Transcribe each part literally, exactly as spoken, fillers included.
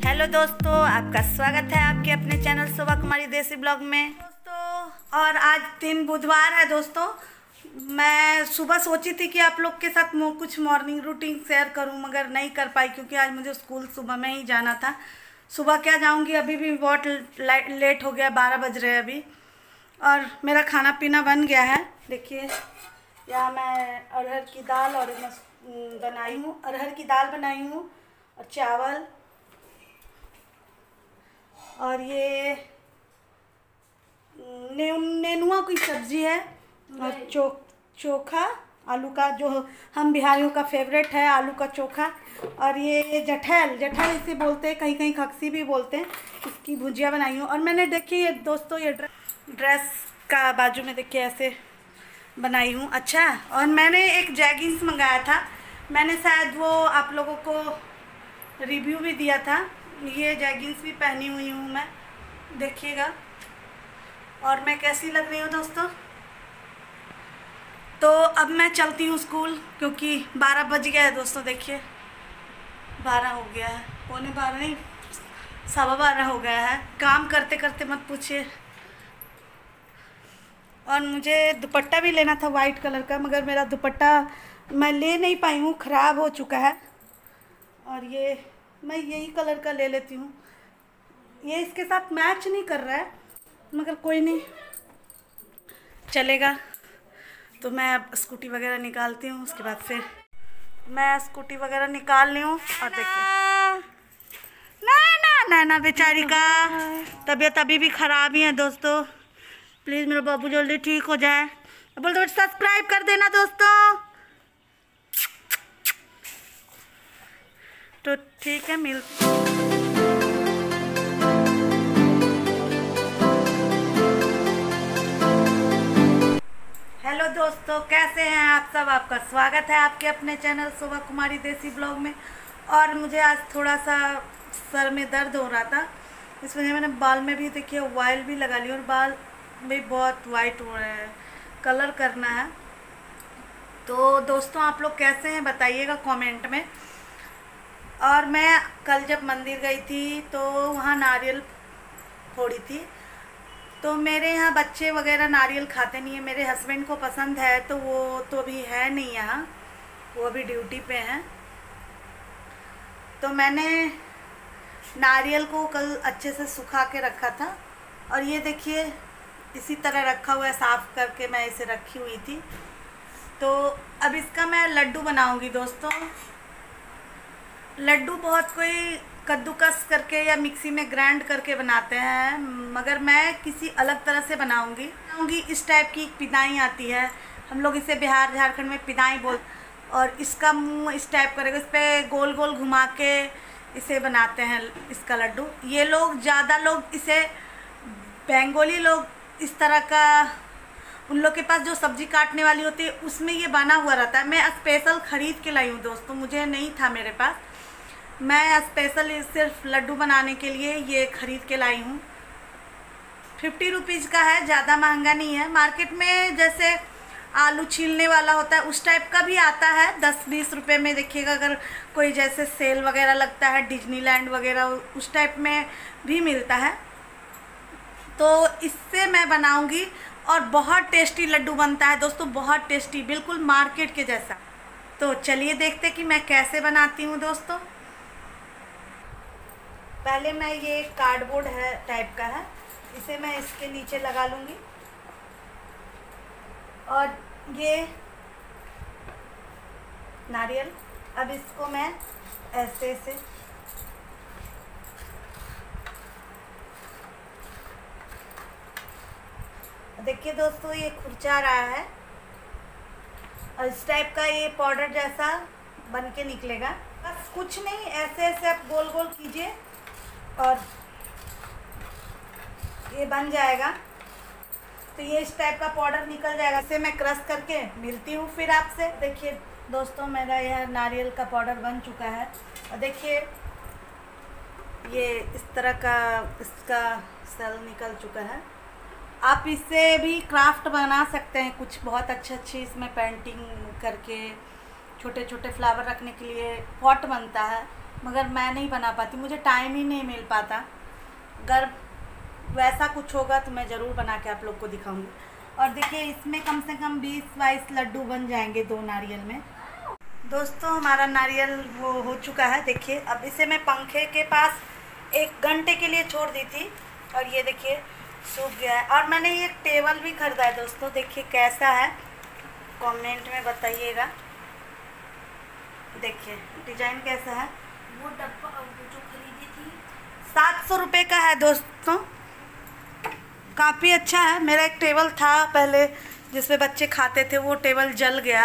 Hello दोस्तों, आपका स्वागत है आपके अपने चैनल शोभा कुमारी देसी ब्लॉग में दोस्तों। और आज दिन बुधवार है दोस्तों। मैं सुबह सोची थी कि आप लोग के साथ कुछ मॉर्निंग रूटीन शेयर करूं, मगर नहीं कर पाई क्योंकि आज मुझे स्कूल सुबह में ही जाना था। सुबह क्या जाऊंगी, अभी भी बहुत लेट हो गया, बारह बज रहे हैं अभी। और मेरा खाना पीना बन गया है। देखिए यहाँ मैं अरहर की दाल और बनाई हूँ अरहर की दाल बनाई हूँ और चावल, और ये ने, नेनुआ की सब्जी है और चो चोखा आलू का, जो हम बिहारियों का फेवरेट है, आलू का चोखा। और ये जठैल जठैल इसे बोलते हैं, कहीं कहीं खक्सी भी बोलते हैं। इसकी भुजिया बनाई हूँ। और मैंने देखिए दोस्तों ये ड्रेस का बाजू में देखिए ऐसे बनाई हूँ। अच्छा, और मैंने एक जैगिंग्स मंगाया था, मैंने शायद वो आप लोगों को रिव्यू भी दिया था। ये जैगिंग्स भी पहनी हुई हूँ मैं, देखिएगा। और मैं कैसी लग रही हूँ दोस्तों। तो अब मैं चलती हूँ स्कूल, क्योंकि बारह बज गया है दोस्तों। देखिए बारह हो गया है, पौने बारह नहीं सवा बारह हो गया है। काम करते करते मत पूछिए। और मुझे दुपट्टा भी लेना था वाइट कलर का, मगर मेरा दुपट्टा मैं ले नहीं पाई हूँ, ख़राब हो चुका है। और ये मैं यही कलर का ले लेती हूँ। ये इसके साथ मैच नहीं कर रहा है, मगर कोई नहीं, चलेगा। तो मैं अब स्कूटी वगैरह निकालती हूँ, उसके बाद फिर मैं स्कूटी वगैरह निकाल ली हूँ। और देखिए नैना नैना बेचारी का तबीयत अभी भी ख़राब ही है दोस्तों। प्लीज़ मेरा बाबू जल्दी ठीक हो जाए। बोल दो सब्सक्राइब कर देना दोस्तों। तो ठीक है, मिल हेलो दोस्तों, कैसे हैं आप सब। आपका स्वागत है आपके अपने चैनल शोभा कुमारी देसी ब्लॉग में। और मुझे आज थोड़ा सा सर में दर्द हो रहा था, इस वजह मैंने बाल में भी देखिए ऑयल भी लगा लिया, और बाल भी बहुत वाइट हो रहे हैं, कलर करना है। तो दोस्तों आप लोग कैसे हैं बताइएगा कमेंट में। और मैं कल जब मंदिर गई थी तो वहाँ नारियल फोड़ी थी। तो मेरे यहाँ बच्चे वगैरह नारियल खाते नहीं है, मेरे हस्बैंड को पसंद है, तो वो तो अभी है नहीं यहाँ, वो अभी ड्यूटी पे हैं। तो मैंने नारियल को कल अच्छे से सुखा के रखा था, और ये देखिए इसी तरह रखा हुआ है, साफ़ करके मैं इसे रखी हुई थी। तो अब इसका मैं लड्डू बनाऊंगी दोस्तों। लड्डू बहुत कोई कद्दूकस करके या मिक्सी में ग्राइंड करके बनाते हैं, मगर मैं किसी अलग तरह से बनाऊंगी बनाऊंगी इस टाइप की पिदाई आती है, हम लोग इसे बिहार झारखंड में पिदाई बोल। और इसका मुंह इस टाइप करेगा, इस पर गोल गोल घुमा के इसे बनाते हैं इसका लड्डू। ये लोग ज़्यादा लोग इसे, बंगाली लोग इस तरह का, उन लोग के पास जो सब्जी काटने वाली होती है उसमें ये बना हुआ रहता है। मैं स्पेशल ख़रीद के लाई हूँ दोस्तों, मुझे नहीं था मेरे पास, मैं स्पेशल सिर्फ लड्डू बनाने के लिए ये ख़रीद के लाई हूँ। फिफ्टी रुपीज़ का है, ज़्यादा महंगा नहीं है। मार्केट में जैसे आलू छीलने वाला होता है उस टाइप का भी आता है, दस बीस रुपए में। देखिएगा अगर कोई जैसे सेल वगैरह लगता है, डिज्नीलैंड वगैरह, उस टाइप में भी मिलता है। तो इससे मैं बनाऊंगी और बहुत टेस्टी लड्डू बनता है दोस्तों, बहुत टेस्टी, बिल्कुल मार्केट के जैसा। तो चलिए देखते कि मैं कैसे बनाती हूँ दोस्तों। पहले मैं ये कार्डबोर्ड है टाइप का है, इसे मैं इसके नीचे लगा लूँगी। और ये नारियल, अब इसको मैं ऐसे से देखिए दोस्तों, ये खुरचा रहा है और इस टाइप का ये पाउडर जैसा बन के निकलेगा। बस कुछ नहीं, ऐसे ऐसे आप गोल गोल कीजिए और ये बन जाएगा। तो ये इस टाइप का पाउडर निकल जाएगा। इसे मैं क्रश करके मिलती हूँ फिर आपसे। देखिए दोस्तों, मेरा यह नारियल का पाउडर बन चुका है, और देखिए ये इस तरह का इसका सेल निकल चुका है। आप इससे भी क्राफ्ट बना सकते हैं, कुछ बहुत अच्छे अच्छे इसमें पेंटिंग करके छोटे छोटे फ्लावर रखने के लिए पॉट बनता है। मगर मैं नहीं बना पाती, मुझे टाइम ही नहीं मिल पाता। अगर वैसा कुछ होगा तो मैं ज़रूर बना के आप लोग को दिखाऊंगी। और देखिए इसमें कम से कम बीस बाईस लड्डू बन जाएंगे दो नारियल में। दोस्तों हमारा नारियल वो हो चुका है। देखिए अब इसे मैं पंखे के पास एक घंटे के लिए छोड़ दी थी और ये देखिए सूख गया है। और मैंने ये टेबल भी खरीदा है दोस्तों, देखिए कैसा है कमेंट में बताइएगा। देखिए डिजाइन कैसा है। वो डब्बा जो खरीदी थी सात सौ रुपये का है दोस्तों, काफ़ी अच्छा है। मेरा एक टेबल था पहले जिसमें बच्चे खाते थे, वो टेबल जल गया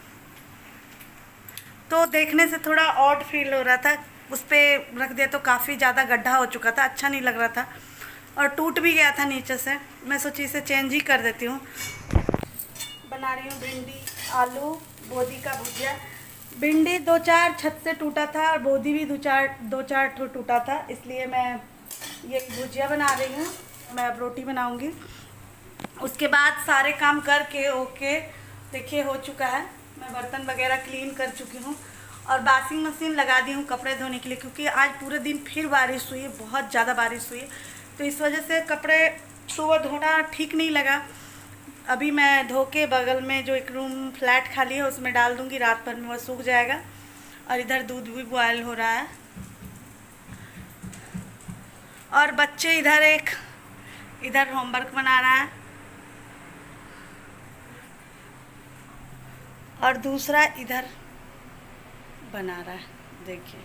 तो देखने से थोड़ा ऑड फील हो रहा था। उस पर रख दिया तो काफ़ी ज़्यादा गड्ढा हो चुका था, अच्छा नहीं लग रहा था और टूट भी गया था नीचे से। मैं सोची इसे चेंज ही कर देती हूँ। बना रही हूँ भिंडी आलू बोदी का भुजिया। भिंडी दो चार छत से टूटा था और बोदी भी दो चार दो चार ठो टूटा था, इसलिए मैं ये भुजिया बना रही हूँ। मैं अब रोटी बनाऊँगी। उसके बाद सारे काम करके ओके देखिए हो चुका है। मैं बर्तन वगैरह क्लीन कर चुकी हूँ और वॉशिंग मशीन लगा दी हूँ कपड़े धोने के लिए, क्योंकि आज पूरे दिन फिर बारिश हुई है, बहुत ज़्यादा बारिश हुई है, तो इस वजह से कपड़े सुबह धोना ठीक नहीं लगा। अभी मैं धो के बगल में जो एक रूम फ्लैट खाली है उसमें डाल दूँगी, रात भर में वो सूख जाएगा। और इधर दूध भी बॉयल हो रहा है और बच्चे इधर एक इधर होमवर्क बना रहा है और दूसरा इधर बना रहा है। देखिए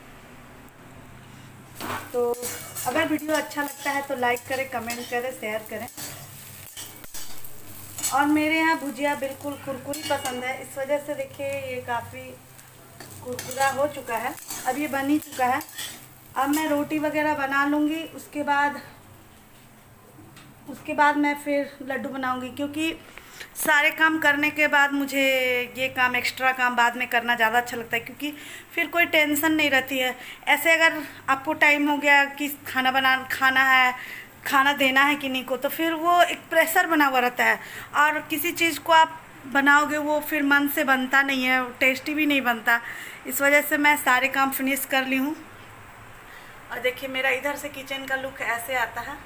तो अगर वीडियो अच्छा लगता है तो लाइक करें, कमेंट करें, शेयर करें। और मेरे यहाँ भुजिया बिल्कुल कुरकुरी पसंद है, इस वजह से देखिए ये काफ़ी कुरकुरा हो चुका है। अब ये बन ही चुका है। अब मैं रोटी वगैरह बना लूँगी, उसके बाद उसके बाद मैं फिर लड्डू बनाऊँगी, क्योंकि सारे काम करने के बाद मुझे ये काम एक्स्ट्रा काम बाद में करना ज़्यादा अच्छा लगता है, क्योंकि फिर कोई टेंशन नहीं रहती है। ऐसे अगर आपको टाइम हो गया कि खाना बना खाना है खाना देना है कि नहीं को, तो फिर वो एक प्रेशर बना हुआ रहता है और किसी चीज़ को आप बनाओगे वो फिर मन से बनता नहीं है, टेस्टी भी नहीं बनता। इस वजह से मैं सारे काम फिनिश कर ली हूँ। और देखिए मेरा इधर से किचन का लुक ऐसे आता है।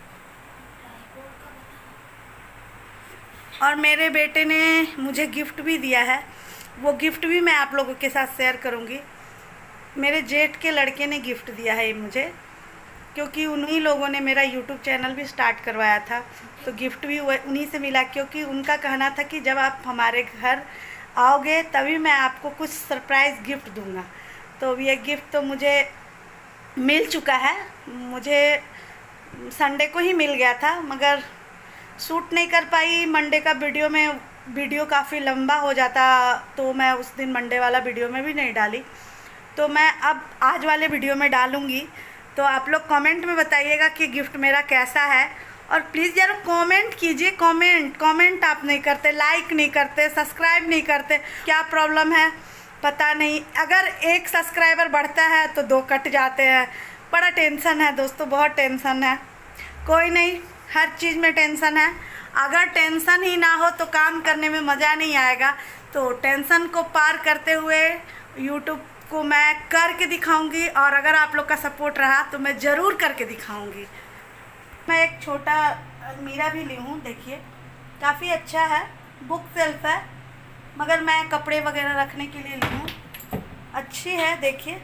और मेरे बेटे ने मुझे गिफ्ट भी दिया है, वो गिफ्ट भी मैं आप लोगों के साथ शेयर करूंगी। मेरे जेठ के लड़के ने गिफ्ट दिया है मुझे, क्योंकि उन्हीं लोगों ने मेरा यूट्यूब चैनल भी स्टार्ट करवाया था, तो गिफ्ट भी उन्हीं से मिला। क्योंकि उनका कहना था कि जब आप हमारे घर आओगे तभी मैं आपको कुछ सरप्राइज़ गिफ्ट दूंगा। तो ये गिफ्ट तो मुझे मिल चुका है। मुझे संडे को ही मिल गया था, मगर शूट नहीं कर पाई मंडे का वीडियो में, वीडियो काफ़ी लंबा हो जाता तो मैं उस दिन मंडे वाला वीडियो में भी नहीं डाली। तो मैं अब आज वाले वीडियो में डालूँगी। तो आप लोग कमेंट में बताइएगा कि गिफ्ट मेरा कैसा है। और प्लीज़ यार कमेंट कीजिए, कमेंट कमेंट आप नहीं करते, लाइक नहीं करते, सब्सक्राइब नहीं करते, क्या प्रॉब्लम है पता नहीं। अगर एक सब्सक्राइबर बढ़ता है तो दो कट जाते हैं, बड़ा टेंशन है दोस्तों, बहुत टेंशन है। कोई नहीं, हर चीज़ में टेंशन है। अगर टेंशन ही ना हो तो काम करने में मज़ा नहीं आएगा। तो टेंशन को पार करते हुए यूट्यूब को मैं करके दिखाऊंगी, और अगर आप लोग का सपोर्ट रहा तो मैं ज़रूर करके दिखाऊंगी। मैं एक छोटा अलमीरा भी ली हूँ, देखिए काफ़ी अच्छा है, बुक सेल्फ है, मगर मैं कपड़े वगैरह रखने के लिए ली हूँ। अच्छी है, देखिए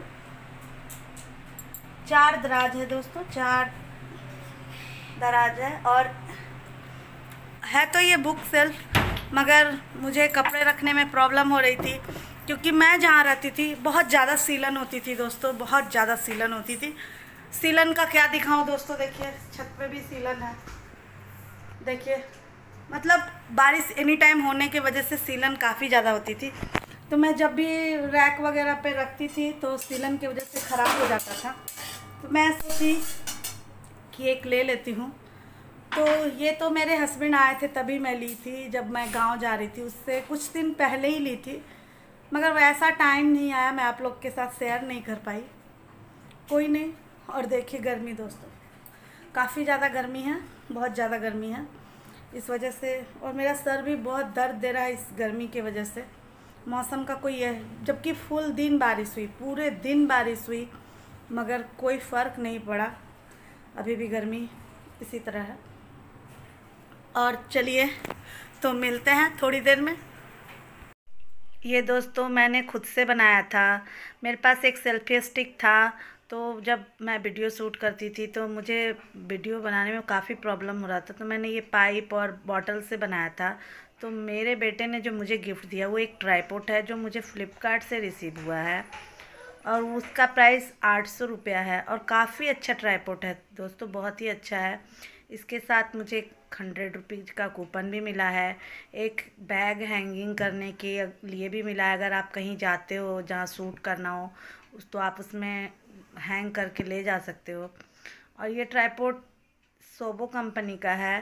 चार दराज है दोस्तों, चार दराज है। और है तो ये बुक सेल्फ, मगर मुझे कपड़े रखने में प्रॉब्लम हो रही थी, क्योंकि मैं जहाँ रहती थी बहुत ज़्यादा सीलन होती थी दोस्तों, बहुत ज़्यादा सीलन होती थी। सीलन का क्या दिखाऊं दोस्तों, देखिए छत पे भी सीलन है। देखिए मतलब बारिश एनी टाइम होने की वजह से सीलन काफ़ी ज़्यादा होती थी, तो मैं जब भी रैक वगैरह पे रखती थी तो सीलन की वजह से ख़राब हो जाता था। तो मैं सोची कि एक ले लेती हूँ। तो ये तो मेरे हस्बैंड आए थे तभी मैं ली थी, जब मैं गांव जा रही थी, उससे कुछ दिन पहले ही ली थी, मगर वैसा टाइम नहीं आया, मैं आप लोग के साथ शेयर नहीं कर पाई। कोई नहीं। और देखिए गर्मी दोस्तों, काफ़ी ज़्यादा गर्मी है, बहुत ज़्यादा गर्मी है इस वजह से। और मेरा सर भी बहुत दर्द दे रहा है इस गर्मी की वजह से, मौसम का कोई है, जबकि फुल दिन बारिश हुई, पूरे दिन बारिश हुई, मगर कोई फ़र्क नहीं पड़ा। अभी भी गर्मी इसी तरह है। और चलिए तो मिलते हैं थोड़ी देर में। ये दोस्तों मैंने खुद से बनाया था। मेरे पास एक सेल्फी स्टिक था, तो जब मैं वीडियो शूट करती थी तो मुझे वीडियो बनाने में काफ़ी प्रॉब्लम हो रहा था, तो मैंने ये पाइप और बॉटल से बनाया था। तो मेरे बेटे ने जो मुझे गिफ्ट दिया वो एक ट्राइपॉड है, जो मुझे फ्लिपकार्ट से रिसीव हुआ है, और उसका प्राइस आठ सौ रुपया है। और काफ़ी अच्छा ट्राइपॉड है दोस्तों, बहुत ही अच्छा है। इसके साथ मुझे एक हंड्रेड रुपीज़ का कूपन भी मिला है। एक बैग हैंगिंग करने के लिए भी मिला है, अगर आप कहीं जाते हो जहाँ शूट करना हो उस तो आप उसमें हैंग करके ले जा सकते हो। और ये ट्राइपॉड सोबो कंपनी का है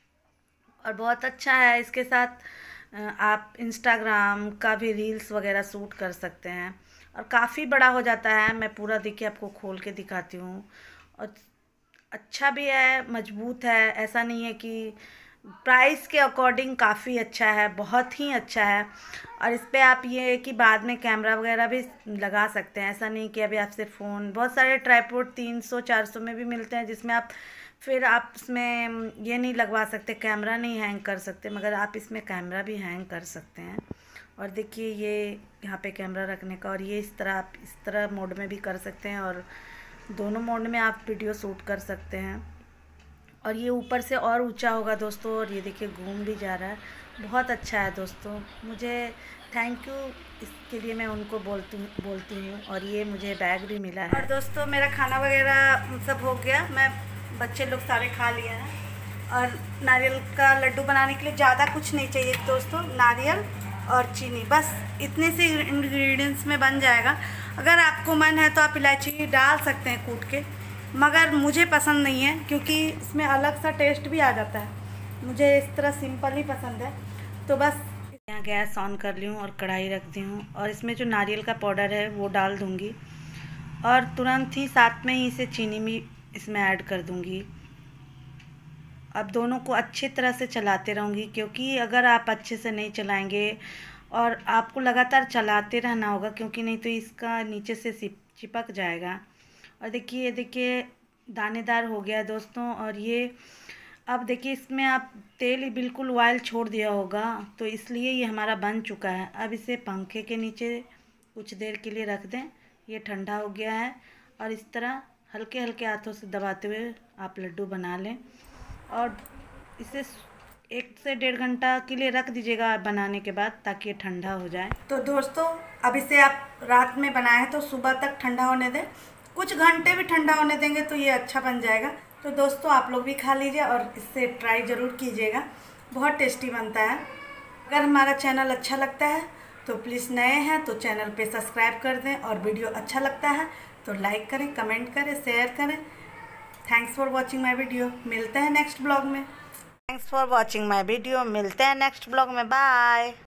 और बहुत अच्छा है। इसके साथ आप इंस्टाग्राम का भी रील्स वगैरह शूट कर सकते हैं, और काफ़ी बड़ा हो जाता है। मैं पूरा देखिए आपको खोल के दिखाती हूँ। और अच्छा भी है, मजबूत है, ऐसा नहीं है कि प्राइस के अकॉर्डिंग काफ़ी अच्छा है, बहुत ही अच्छा है। और इस पर आप ये कि बाद में कैमरा वगैरह भी लगा सकते हैं, ऐसा नहीं कि अभी आपसे फ़ोन, बहुत सारे ट्राइपॉड तीन सौ चार सौ में भी मिलते हैं जिसमें आप फिर आप इसमें ये नहीं लगवा सकते, कैमरा नहीं हैंग कर सकते, मगर आप इसमें कैमरा भी हैंग कर सकते हैं। और देखिए ये यहाँ पे कैमरा रखने का, और ये इस तरह आप इस तरह मोड में भी कर सकते हैं, और दोनों मोड में आप वीडियो शूट कर सकते हैं। और ये ऊपर से और ऊंचा होगा दोस्तों, और ये देखिए घूम भी जा रहा है, बहुत अच्छा है दोस्तों। मुझे थैंक यू इसके लिए मैं उनको बोलती बोलती हूँ। और ये मुझे बैग भी मिला है। और दोस्तों मेरा खाना वगैरह सब हो गया, मैं बच्चे लोग सारे खा लिए हैं। और नारियल का लड्डू बनाने के लिए ज़्यादा कुछ नहीं चाहिए दोस्तों, नारियल और चीनी, बस इतने से इंग्रेडिएंट्स में बन जाएगा। अगर आपको मन है तो आप इलायची डाल सकते हैं कूट के, मगर मुझे पसंद नहीं है क्योंकि इसमें अलग सा टेस्ट भी आ जाता है। मुझे इस तरह सिंपल ही पसंद है। तो बस यहाँ गैस ऑन कर ली हूँ और कढ़ाई रख दी हूँ, और इसमें जो नारियल का पाउडर है वो डाल दूँगी, और तुरंत ही साथ में ही इसे चीनी भी इसमें ऐड कर दूँगी। अब दोनों को अच्छी तरह से चलाते रहूँगी, क्योंकि अगर आप अच्छे से नहीं चलाएंगे, और आपको लगातार चलाते रहना होगा, क्योंकि नहीं तो इसका नीचे से चिपक जाएगा। और देखिए देखिए दानेदार हो गया दोस्तों। और ये अब देखिए इसमें आप तेल बिल्कुल ऑयल छोड़ दिया होगा, तो इसलिए ये हमारा बन चुका है। अब इसे पंखे के नीचे कुछ देर के लिए रख दें, ये ठंडा हो गया है। और इस तरह हल्के हल्के हाथों से दबाते हुए आप लड्डू बना लें, और इसे एक से डेढ़ घंटा के लिए रख दीजिएगा बनाने के बाद, ताकि ये ठंडा हो जाए। तो दोस्तों अब इसे आप रात में बनाएं तो सुबह तक ठंडा होने दें, कुछ घंटे भी ठंडा होने देंगे तो ये अच्छा बन जाएगा। तो दोस्तों आप लोग भी खा लीजिए और इससे ट्राई ज़रूर कीजिएगा, बहुत टेस्टी बनता है। अगर हमारा चैनल अच्छा लगता है तो प्लीज़, नए हैं तो चैनल पे सब्सक्राइब कर दें, और वीडियो अच्छा लगता है तो लाइक करें, कमेंट करें, शेयर करें। Thanks for watching my video, मिलते हैं नेक्स्ट ब्लॉग में। Thanks for watching my video, मिलते हैं नेक्स्ट ब्लॉग में, बाय।